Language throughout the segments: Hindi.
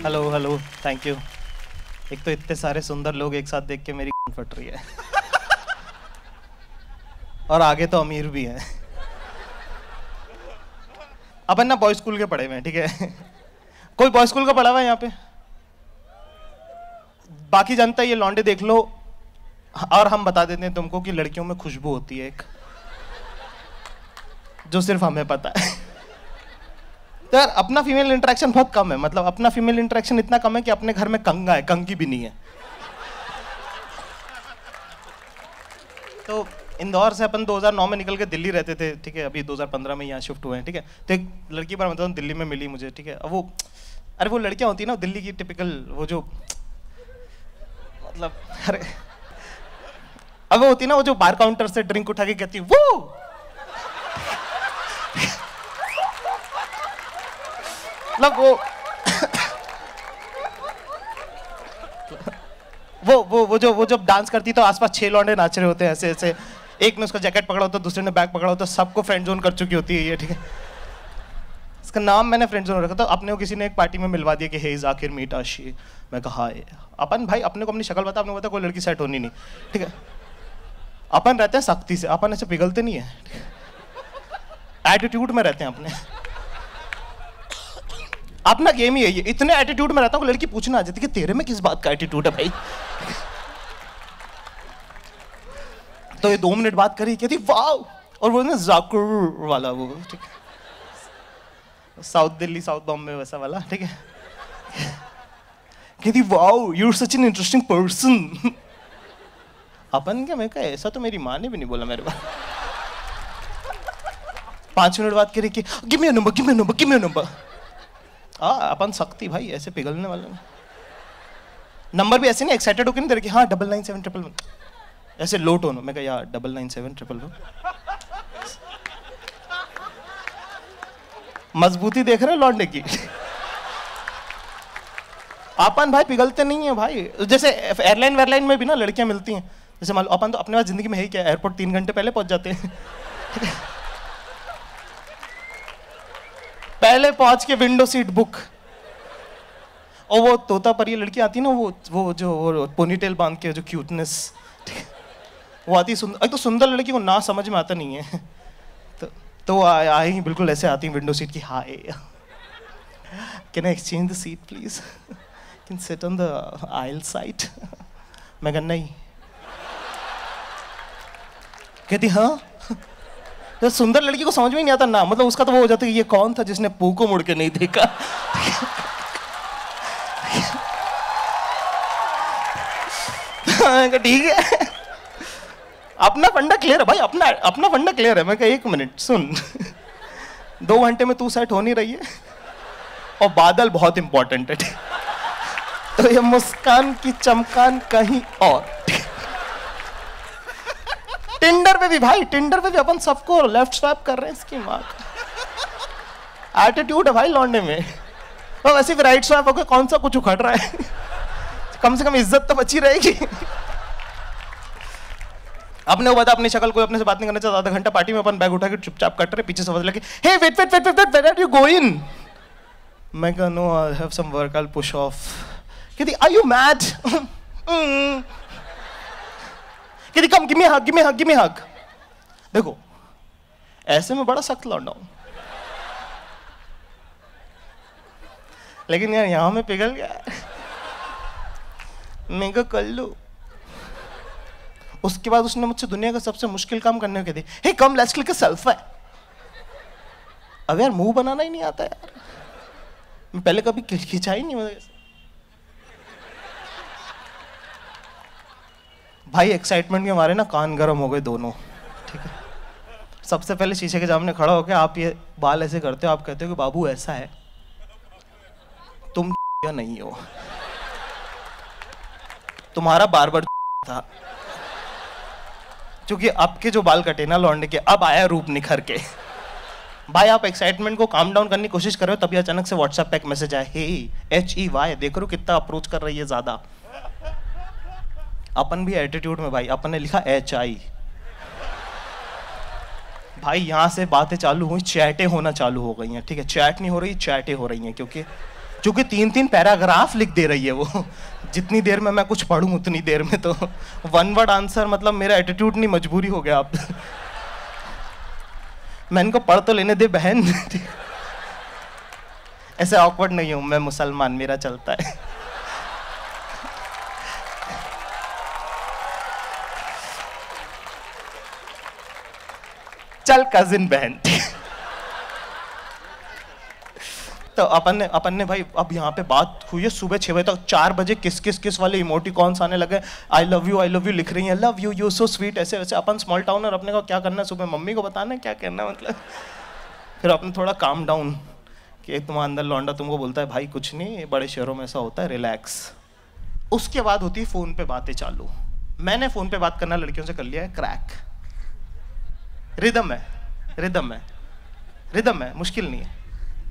Hello hello, thank you. एक तो इतने सारे सुंदर लोग एक साथ देख के मेरी फट रही है और आगे तो अमीर भी हैं। अपन ना बॉय स्कूल के पढ़े हुए हैं, ठीक है। कोई बॉय स्कूल का पढ़ा हुआ है यहाँ पे? बाकी जनता ये लौंडे देख लो, और हम बता देते हैं तुमको कि लड़कियों में खुशबू होती है एक, जो सिर्फ हमें पता है। तो यार अपना फीमेल इंटरेक्शन बहुत कम है, मतलब अपना फीमेल इंटरेक्शन इतना कम है कि अपने घर में कंगा है, कंगी भी नहीं है। तो इंदौर से अपन 2009 में निकल के दिल्ली रहते थे, ठीक है। अभी 2015 में यहाँ शिफ्ट हुए हैं, ठीक है। तो एक लड़की पर मतलब दिल्ली में मिली मुझे, ठीक है। अब वो, अरे वो लड़कियाँ होती है ना दिल्ली की टिपिकल, वो जो मतलब, अरे अब वो होती है ना वो जो बार काउंटर से ड्रिंक उठा के कहती है वो मतलब वो जो डांस करती तो आसपास 6 लौंडे नाच रहे होते हैं ऐसे ऐसे, एक ने उसका जैकेट पकड़ा होता, दूसरे ने बैग पकड़ा होता, सबको फ्रेंड जोन कर चुकी होती है ये, ठीक है। इसका नाम मैंने फ्रेंड जोन रखा था। अपने को किसी ने एक पार्टी में मिलवा दिया कि हे जाकिर मीट आशी। मैं कहा अपन भाई अपने को अपनी शक्ल बता, अपने को बता कोई लड़की सेट होनी नहीं, ठीक है। अपन रहते हैं सख्ती से, अपन ऐसे पिघलते नहीं है, एटीट्यूड में रहते हैं अपने। अपना गेम ही है ये, इतने एटीट्यूड में रहता हूँ लड़की पूछना आ जाती है कि तेरे में किस बात का एटीट्यूड है भाई। तो ये 2 मिनट बात करी, कहती वाह, और वो ना जाकिर वाला वो, ठीक है, साउथ दिल्ली साउथ बॉम्बे वैसा वाला, ठीक है। कहती वाह you are such an interesting person. अपन क्या, मैं कहा ऐसा तो मेरी माँ ने भी नहीं बोला मेरे बारे। 5 मिनट बात करी कि give me your number, give me your number, give me your number. अपन सख्ती भाई, ऐसे पिघलने वाले नंबर भी ऐसे नहीं एक्साइटेड होकर नहीं दे रहे कि हाँ 99711 ऐसे लो टोन हो। मैं कहा यार 99711 मजबूती देख रहे लौंडे की। अपन भाई पिघलते नहीं है भाई। जैसे एयरलाइन वेयरलाइन में भी ना लड़कियां मिलती हैं, जैसे मान लो अपन तो अपने पास जिंदगी में है ही क्या, एयरपोर्ट 3 घंटे पहले पहुंच जाते हैं। पहले पहुंच के विंडो सीट बुक, और वो तोता परी लड़की आती है ना, वो जो पोनीटेल बांध के जो क्यूटनेस, वो आती सुंदर। एक तो सुंदर लड़की को ना समझ में आता नहीं है, तो आई बिल्कुल ऐसे आती विंडो सीट की, hi can I exchange the seat please, can sit on the aisle side. मैं कहना नहीं, कहती हाँ। तो सुंदर लड़की को समझ में नहीं आता ना, मतलब उसका तो वो हो जाता है ये कौन था जिसने पू को मुड़ के नहीं देखा। ठीक है, अपना फंडा क्लियर है भाई, अपना फंडा क्लियर है। मैं कहा 1 मिनट सुन, 2 घंटे में तू सेट हो नहीं रही है, और बादल बहुत इंपॉर्टेंट है, तो ये मुस्कान की चमकान कहीं और। टिंडर पे भी भाई, टिंडर पे भी अपन सबको लेफ्ट स्वैप कर रहे हैं, इसकी माँ का एटीट्यूड है भाई लौंडे में। तो वैसे भी राइट स्वैप होकर कौन सा कुछ उखड़ रहा है, कम से कम इज्जत तो बची रहेगी। अपने को बता अपनी शक्ल, कोई अपने से बात नहीं करना चाहता, आधा घंटा पार्टी में अपन बैग उठा के चुपचाप कट रहे, पीछे से आवाज लगी hey wait wait wait wait wait where are you going. मैं कहा no I have some work I will push off. कहती आर यू मैड। कहती come give me hug, give me hug, give me hug. देखो ऐसे में बड़ा सख्त लौंडा हूं, लेकिन यार यहां में पिघल गया। मैं कहा कर लो। उसके बाद उसने मुझसे दुनिया का सबसे मुश्किल काम करने को दिया, hey come let's click a selfie. अब यार मुंह बनाना ही नहीं आता यार, मैं पहले कभी खिंचा ही नहीं मुझे। भाई एक्साइटमेंट के मारे ना कान गर्म हो गए दोनों, ठीक है। सबसे पहले शीशे के सामने खड़ा होकर आप ये बाल ऐसे करते हो, आप कहते हो कि बाबू ऐसा है, तुम नहीं हो, तुम्हारा बार्बर था। क्योंकि आपके जो बाल कटे ना लौंडे के, अब आया रूप निखर के। भाई आप एक्साइटमेंट को काम डाउन करने की कोशिश कर रहे हो, तभी अचानक से व्हाट्सएप पे एक मैसेज आया, हे HEY, देख रहे हो कितना अप्रोच कर रही है ज्यादा। अपन भी एटीट्यूड में भाई, अपन ने लिखा HI। भाई यहाँ से बातें चालू हुई, चैटें होना चालू हो गई हैं, ठीक है। चैट नहीं हो रही, चैटें हो रही हैं, क्योंकि क्योंकि 3-3 पैराग्राफ लिख दे रही है वो। जितनी देर में मैं कुछ पढ़ूं उतनी देर में तो वन वर्ड आंसर, मतलब मेरा एटीट्यूड नहीं, मजबूरी हो गया आप। मैं इनको पढ़ तो लेने दे बहन। ऐसे ऑकवर्ड नहीं हूं मैं, मुसलमान, मेरा चलता है। चल कजिन बहन। तो अपन ने भाई, अब यहाँ पे बात हुई है सुबह 6 बजे तक। 4 बजे किस वाले इमोटिकॉन्स आने लगे, आई लव यू लिख रही हैं, love you, you so sweet, ऐसे वैसे। अपन स्मॉल टाउन और अपने को क्या करना है, सुबह मम्मी को बताना है क्या करना है, मतलब। फिर अपने थोड़ा काम डाउन कि तुम्हारा अंदर लौंडा तुमको बोलता है भाई कुछ नहीं, बड़े शहरों में ऐसा होता है, रिलैक्स। उसके बाद होती है फ़ोन पे बातें चालू। मैंने फ़ोन पे बात करना लड़कियों से कर लिया है क्रैक। रिदम है, मुश्किल नहीं है।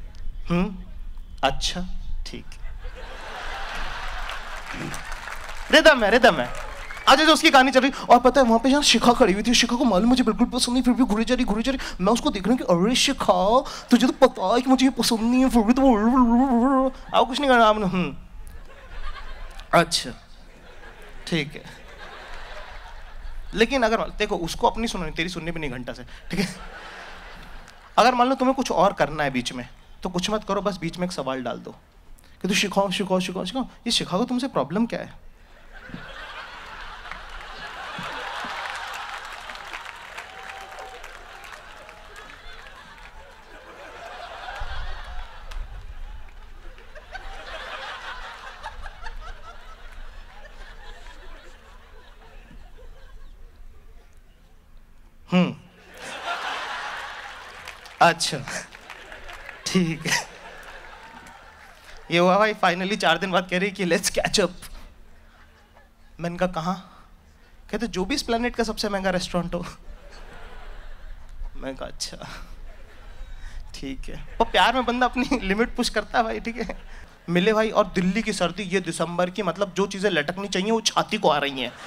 अच्छा ठीक, रिदम है। आज जो उसकी कहानी चल रही, और पता है वहां पे जहाँ शिखा खड़ी हुई थी, शिखा को मालूम मुझे बिल्कुल पसंद नहीं, फिर भी घुरी जा रही। मैं उसको देख रहा हूँ कि अरे शिखा, तुझे तो पता है कि मुझे ये पसंद नहीं है, फिर भी तो आओ कुछ नहीं करना आपने। अच्छा ठीक है। लेकिन अगर देखो उसको अपनी सुननी, तेरी सुननी भी नहीं घंटा से, ठीक है। अगर मान लो तुम्हें कुछ और करना है बीच में, तो कुछ मत करो, बस बीच में एक सवाल डाल दो कि तू शिखाओ। ये शिखा को तुमसे प्रॉब्लम क्या है? अच्छा ठीक है। ये हुआ भाई, फाइनली 4 दिन बाद कह रही कि लेट्स कैच अप। मैंने कहा कहाँ? कहते जो भी इस प्लेनेट का सबसे महंगा रेस्टोरेंट हो। मैंने कहा अच्छा ठीक है। और प्यार में बंदा अपनी लिमिट पुश करता है भाई, ठीक है। मिले भाई, और दिल्ली की सर्दी, ये दिसंबर की, मतलब जो चीजें लटकनी चाहिए वो छाती को आ रही हैं,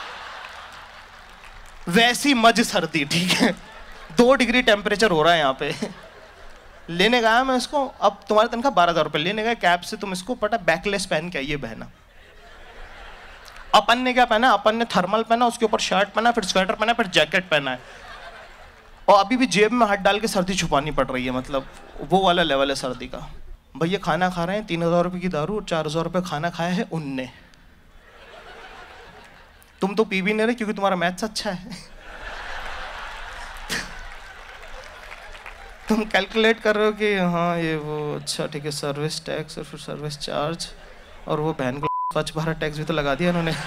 वैसी मज सर्दी, ठीक है। 2 डिग्री टेम्परेचर हो रहा है यहाँ पे। लेने गया मैं इसको, अब तुम्हारी तनख्वाह 12,000 रुपये, लेने गए कैब से, तुम इसको पता बैकलेस पहन के आइए बहना। अपन ने क्या पहना, अपन ने थर्मल पहना, उसके ऊपर शर्ट पहना, फिर स्वेटर पहना, फिर जैकेट पहना है, और अभी भी जेब में हाथ डाल के सर्दी छुपानी पड़ रही है, मतलब वो वाला लेवल है सर्दी का। भैया खाना खा रहे हैं, 3,000 रुपये की दारू और 4,000 रुपये खाना खाया है उनने। तुम तो पी भी नहीं रहे क्योंकि तुम्हारा मैथ्स अच्छा है। तुम कैलकुलेट कर रहे हो कि हाँ ये वो, अच्छा ठीक है, सर्विस टैक्स और फिर सर्विस चार्ज, और वो बहन को स्वच्छ भारत टैक्स भी तो लगा दिया इन्होंने।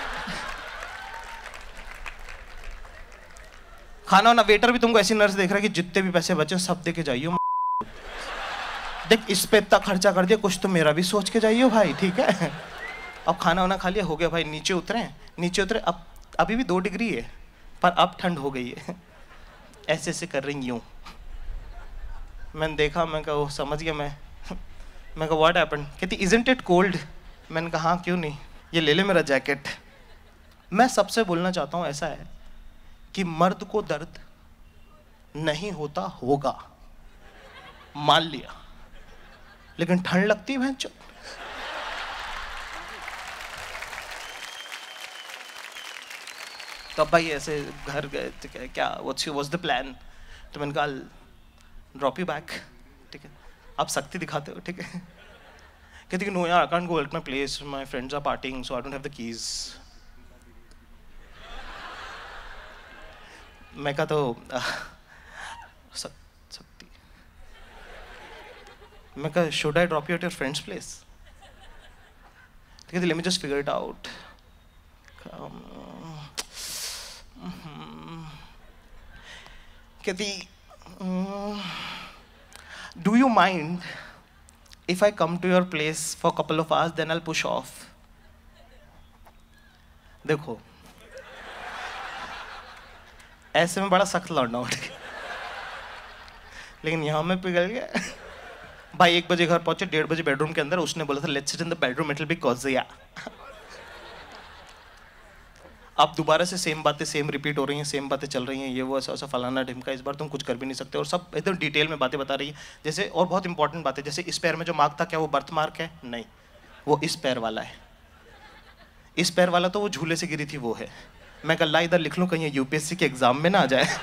खाना वाना, वेटर भी तुमको ऐसी नर्स देख रहा है कि जितने भी पैसे बचे सब दे के जाइयो। देख इस पे इतना खर्चा कर दिया, कुछ तो मेरा भी सोच के जाइयो भाई, ठीक है। अब खाना वाना खा लिया, हो गया भाई, नीचे उतरे। अब अभी भी 2 डिग्री है, पर अब ठंड हो गई है। ऐसे ऐसे कर रही यूँ। मैंने देखा, मैं कहा वो समझ गया। मैं कहा व्हाट हैपेंड? कहती इजंट इट कोल्ड? मैंने कहा हाँ क्यों नहीं, ये ले ले मेरा जैकेट। मैं सबसे बोलना चाहता हूँ ऐसा है कि मर्द को दर्द नहीं होता होगा, मान लिया, लेकिन ठंड लगती है भैंचो। तो अब भाई ऐसे घर गए थे, क्या व्हाट्स द प्लान? तो मैंने कहा ड्रॉप यू बैक, ठीक है, आप सख्ती दिखाते हो, ठीक है। कहती कि नो यार, I can't go at my place, my friends are partying, so I don't have the keys. मैं कहा तो सख्ती। मैं कहा should I drop you at your friend's place? कहती let me just figure it out. कहती do you mind if I come to your place for a couple of hours, then I'll push off? देखो ऐसे में बड़ा सख्त लौंडा उठ गया, लेकिन यहाँ में पिघल गया भाई। 1 बजे घर पहुंचे, 1:30 बजे बेडरूम के अंदर। उसने बोला था let's sit in the bedroom, it will be cosy. अब दोबारा से सेम बातें सेम रिपीट हो रही हैं, सेम बातें चल रही हैं, ये वो ऐसा ऐसा फलाना ढिमका, इस बार तुम कुछ कर भी नहीं सकते, और सब एकदम डिटेल में बातें बता रही है। जैसे और बहुत इंपॉर्टेंट बात है, जैसे इस पैर में जो मार्क था क्या वो बर्थ मार्क है? नहीं, वो इस पैर वाला है। इस पैर वाला तो वो झूले से गिरी थी वो है। मैं कल इधर लिख लूँ कहीं यूपीएससी के एग्जाम में ना आ जाए।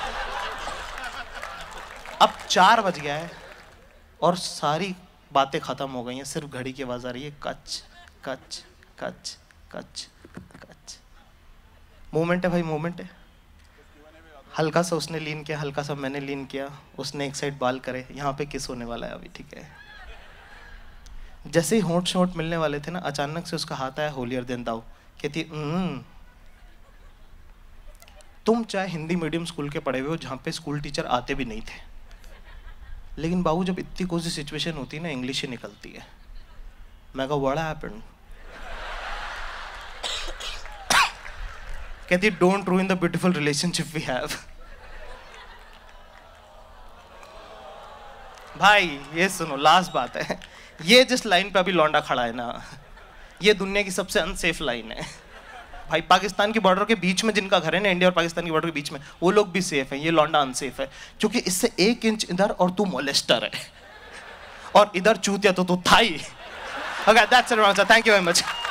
अब 4 बज गया है और सारी बातें खत्म हो गई हैं, सिर्फ घड़ी की आवाज आ रही है, कच कच कच कच कच। मोमेंट है भाई, मोमेंट है। हल्का सा उसने लीन किया, हल्का सा मैंने लीन किया, उसने एक साइड बाल करे, यहाँ पे किस होने वाला है अभी, ठीक है। जैसे ही होंठ से होंठ मिलने वाले थे ना, अचानक से उसका हाथ आया होलियर देन दाऊ। कहती तुम चाहे हिंदी मीडियम स्कूल के पढ़े हुए हो जहाँ पे स्कूल टीचर आते भी नहीं थे, लेकिन बाबू जब इतनी कोई सी सिचुएशन होती है ना, इंग्लिश ही निकलती है। मैं कहा व्हाट हैपेंड? कहती don't ruin the beautiful relationship we have. भाई ये सुनो, लास्ट बात है, ये जिस लाइन पे अभी लौंडा खड़ा है ना, ये दुनिया की सबसे अनसेफ लाइन है भाई। पाकिस्तान की बॉर्डर के बीच में जिनका घर है ना, इंडिया और पाकिस्तान की बॉर्डर के बीच में, वो लोग भी सेफ हैं, ये लौंडा अनसेफ है, क्योंकि इससे 1 इंच इधर और तू मोलेस्टर है, और इधर चूतिया तो तू थाई। Okay, that's it, thank you very much.